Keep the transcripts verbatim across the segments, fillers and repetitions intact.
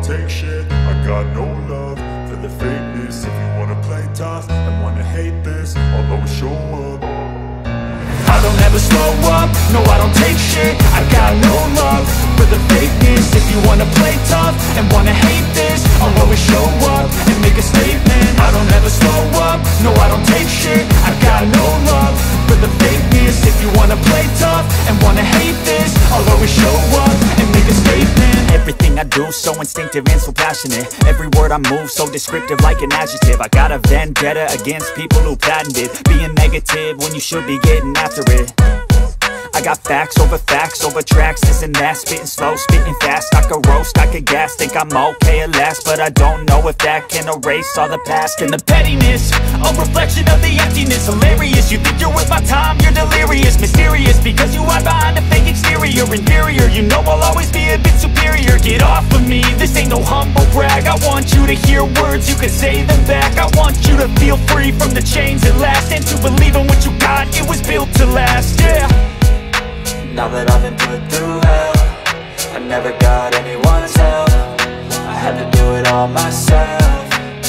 don't take shit. I got no love for the fakeness. If you wanna play tough and wanna hate this, I'll always show up. I don't ever slow up, no I don't take shit. I got no love for the fakeness. If you wanna play tough and wanna hate this, I'll always show up and make a statement. I don't ever slow up, no I don't take shit. I got no love for the fakeness. If you wanna play tough and wanna hate this, I'll always show up and make a statement. Everything I do so instinctive and so passionate. Every word I move so descriptive like an adjective. I got a vendetta against people who patented being negative when you should be getting after it. I got facts over facts over tracks, this and that. Spitting slow, spitting fast, I could roast, I could gas. Think I'm okay at last, but I don't know if that can erase all the past. And the pettiness, a reflection of the emptiness. Hilarious, you think you're worth my time, you're delirious. Mysterious, because you hide behind a fake exterior. Inferior, you know I'll always be a bit superior. Get off of me, this ain't no humble brag. I want you to hear words, you can say them back. I want you to feel free from the chains at last, and to believe in what you got, it was built to last, yeah. Now that I've been put through hell, I never got anyone's help. I had to do it all myself.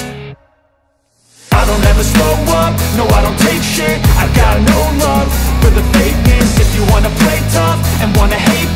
I don't ever slow up, no I don't take shit. I got no love for the fakeness. If you wanna play tough and wanna hate